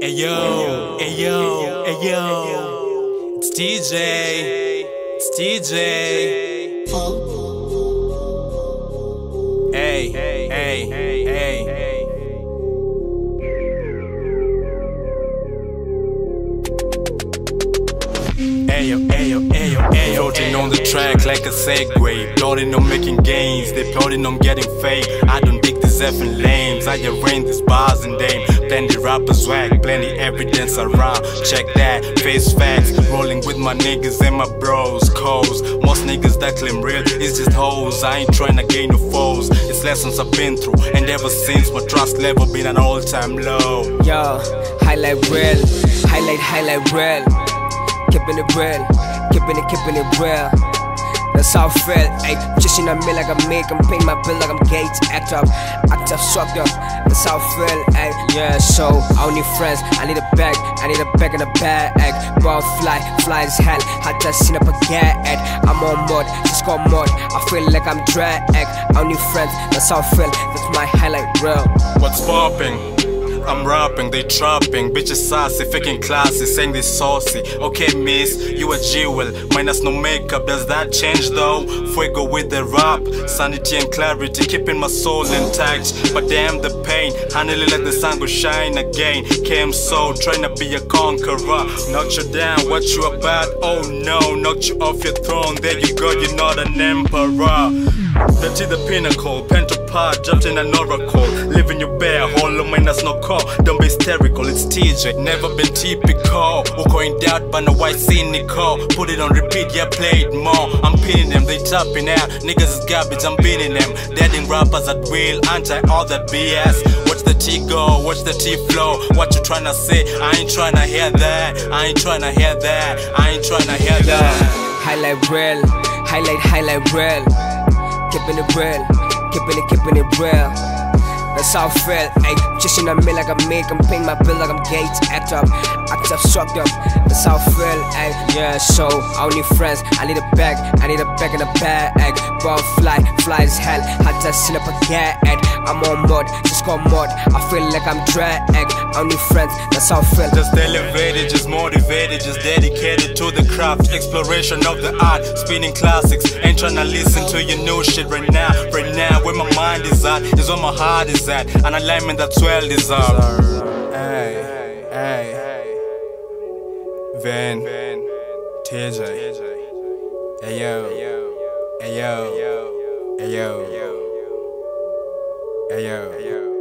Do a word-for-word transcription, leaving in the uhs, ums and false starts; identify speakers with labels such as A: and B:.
A: Hey yo, hey yo, hey yo, it's T J, it's T J. Hey, hey, hey, hey. Ayo, ayo, ayo, ayo. Floating on the track like a Segway. Plotting on making gains, they plotting on getting fame. I don't dig these effing lames, I arrange these bars and dame. Plenty rappers swag, plenty evidence around. Check that, face facts. Rolling with my niggas and my bros, codes. Most niggas that claim real is just hoes. I ain't trying to gain no foes. It's lessons I've been through, and ever since my trust level been an all-time low.
B: Yo, highlight real, highlight, highlight real. Keeping it real, keeping it, keeping it real. That's how I feel, ayy. Chasing a meal like I'm make, I'm paying my bill like I'm Gates. Act up, act up, sucked up. That's how I feel, ayy. Yeah, so I don't need friends, I need a bag, I need a bag and a bag. Ball fly, fly as hell. I just seen up a gag. I'm on mod, just got mod. I feel like I'm drag. I don't need friends, that's how I feel. That's my highlight real.
A: What's popping? I'm rapping, they trapping. Bitches sassy, faking classy, saying they saucy. Okay miss, you a jewel, minus no makeup, does that change though? Fuego with the rap, sanity and clarity, keeping my soul intact. But damn the pain, handle it like the sun will shine again. Came so, trying to be a conqueror. Knocked you down, what you about? Oh no, knocked you off your throne. There you go, you're not an emperor. Then to the pinnacle, pen to part, jumped in an oracle. Living your bare, hollow minus no call. Don't be hysterical, it's T J, never been typical. Uko in doubt, but no white cynical. Put it on repeat, yeah, play it more. I'm pinning them, they tapping out. Niggas is garbage, I'm beating them. Deading rappers at will, anti all that B S. Watch the T go, watch the T flow. What you tryna say? I ain't tryna hear that. I ain't tryna hear that. I ain't tryna hear that.
B: Highlight real, highlight, highlight real. Keeping it real, keeping it, keeping it real. That's how I feel, ayy. Chasing a meal like I'm make, I'm paying my bill like I'm Gates. Act up, act up, sucked up. That's how I feel, ayy. Yeah, so I don't need friends, I need a bag, I need a bag and a bag. Ball fly, fly as hell. I just seen up a gag. I'm on mod, just got mod. I feel like I'm drag. I don't need friends, that's how I feel.
A: Just elevated, just motivated, just dedicated to the craft. Exploration of the art, spinning classics. Ain't tryna listen to your new shit right now. Right now, where my mind is at, is where my heart is at. An alignment that's well deserved. Hey, hey, Van, T J, hey yo, hey yo, hey yo, hey yo, hey yo.